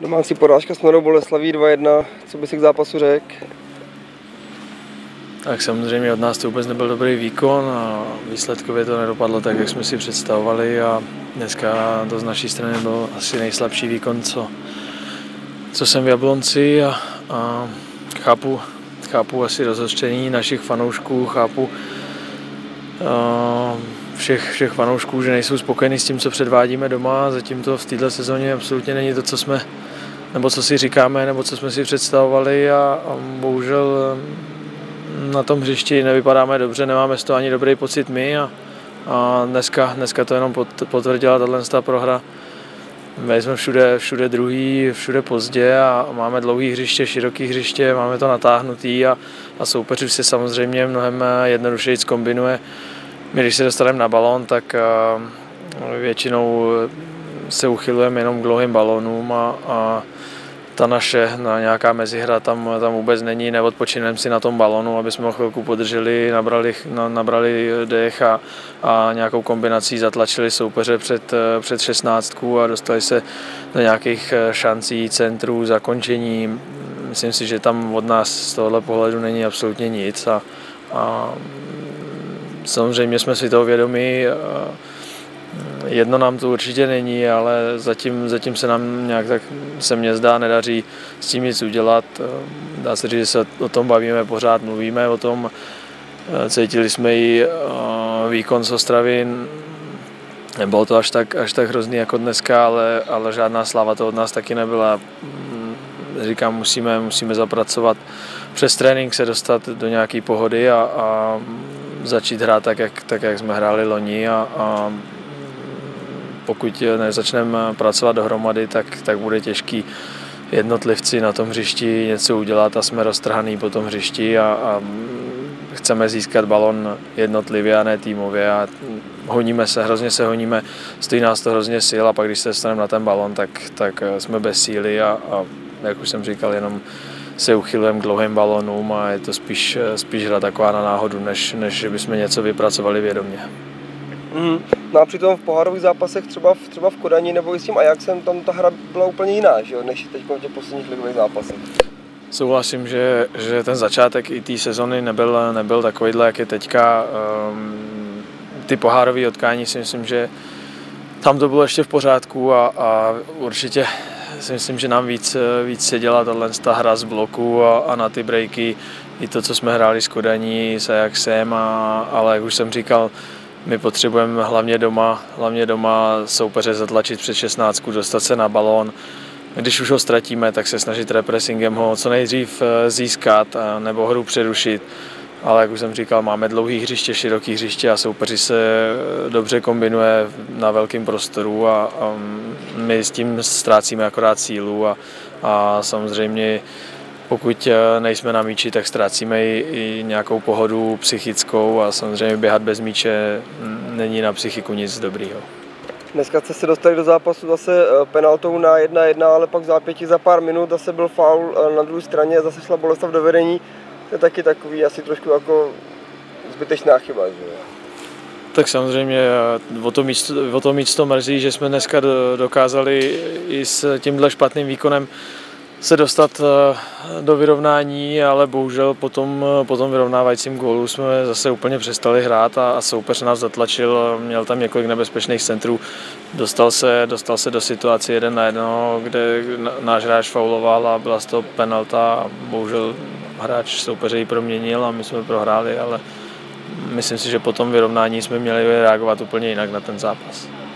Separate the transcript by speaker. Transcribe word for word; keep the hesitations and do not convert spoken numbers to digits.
Speaker 1: Domácí porážka s Mladou Boleslaví dva jedna, co by si k zápasu řekl?
Speaker 2: Tak samozřejmě od nás to vůbec nebyl dobrý výkon a výsledkově to nedopadlo tak, jak jsme si představovali a dneska to z naší strany byl asi nejslabší výkon, co, co jsem v Jablonci a, a chápu, chápu asi rozhořčení našich fanoušků, chápu a, všech, všech fanoušků, že nejsou spokojení s tím, co předvádíme doma, zatím to v této sezóně absolutně není to, co jsme, nebo co si říkáme, nebo co jsme si představovali a, a bohužel na tom hřišti nevypadáme dobře, nemáme z toho ani dobrý pocit my a, a dneska, dneska to jenom potvrdila tato prohra. My jsme všude, všude druhý, všude pozdě a máme dlouhý hřiště, široký hřiště, máme to natáhnutý a, a soupeř už se samozřejmě mnohem jednodušeji zkombinuje. My, když se dostaneme na balón, tak a, většinou se uchylujeme jenom k dlouhým balónům a, a ta naše na nějaká mezihra tam, tam vůbec není, neodpočineme si na tom balonu, aby jsme ho chvilku podrželi, nabrali, na, nabrali dech a, a nějakou kombinací zatlačili soupeře před, před šestnáctku a dostali se do nějakých šancí, centrů, zakončení. Myslím si, že tam od nás z tohohle pohledu není absolutně nic a, a samozřejmě jsme si toho vědomi. Jedno nám to určitě není, ale zatím, zatím se nám nějak tak se mně zdá nedaří s tím nic udělat. Dá se říct, že se o tom bavíme pořád, mluvíme o tom. Cítili jsme i výkon z Ostravy. Nebylo to až tak, až tak hrozný jako dneska, ale, ale žádná sláva to od nás taky nebyla. Říkám, musíme, musíme zapracovat přes trénink, se dostat do nějaké pohody a, a začít hrát tak, jak, tak, jak jsme hráli loni a, a pokud nezačneme pracovat dohromady, tak, tak bude těžký jednotlivci na tom hřišti něco udělat a jsme roztrhaný po tom hřišti a, a chceme získat balon jednotlivě a ne týmově a honíme se, hrozně se honíme, stojí nás to hrozně sil a pak když se dostaneme na ten balon, tak, tak jsme bez síly a, a jak už jsem říkal, jenom se uchylujeme k dlouhým balonům a je to spíš, spíš hra taková na náhodu, než, než že bychom něco vypracovali vědomě.
Speaker 1: Mm. No a přitom v pohárových zápasech třeba v, třeba v Kodani nebo i s tím Ajaxem tam ta hra byla úplně jiná, že jo, než teď v těch posledních ligových zápasech.
Speaker 2: Souhlasím, že, že ten začátek i té sezony nebyl, nebyl takovýhle, jak je teďka. Um, ty pohárové utkání si myslím, že tam to bylo ještě v pořádku a, a určitě si myslím, že nám víc, víc seděla ta hra z bloku a, a na ty breaky, i to, co jsme hráli s Kodaní, s Ajaxem, a, ale jak už jsem říkal, my potřebujeme hlavně doma, hlavně doma soupeře zatlačit před šestnáctku, dostat se na balón. Když už ho ztratíme, tak se snažit repressingem ho co nejdřív získat nebo hru přerušit. Ale jak už jsem říkal, máme dlouhý hřiště, široký hřiště a soupeři se dobře kombinuje na velkém prostoru a, a my s tím ztrácíme akorát sílu a, a samozřejmě pokud nejsme na míči, tak ztrácíme i, i nějakou pohodu psychickou a samozřejmě běhat bez míče není na psychiku nic dobrýho.
Speaker 1: Dneska jste se dostali do zápasu zase penaltou na jedna jedna, ale pak v zápětí za pár minut zase byl faul na druhé straně, zase šla Boleslav do vedení. To je taky takový asi trošku jako zbytečná chyba, že jo?
Speaker 2: Tak samozřejmě o to míc, o to míc to mrzí, že jsme dneska dokázali i s tímhle špatným výkonem se dostat do vyrovnání, ale bohužel po tom, po tom vyrovnávajícím gólu jsme zase úplně přestali hrát a, a soupeř nás zatlačil, měl tam několik nebezpečných centrů, dostal se, dostal se do situace jeden na jednoho, kde náš hráč fauloval a byla z toho penalta a bohužel hráč soupeře ji proměnil a my jsme prohráli, ale myslím si, že po tom vyrovnání jsme měli reagovat úplně jinak na ten zápas.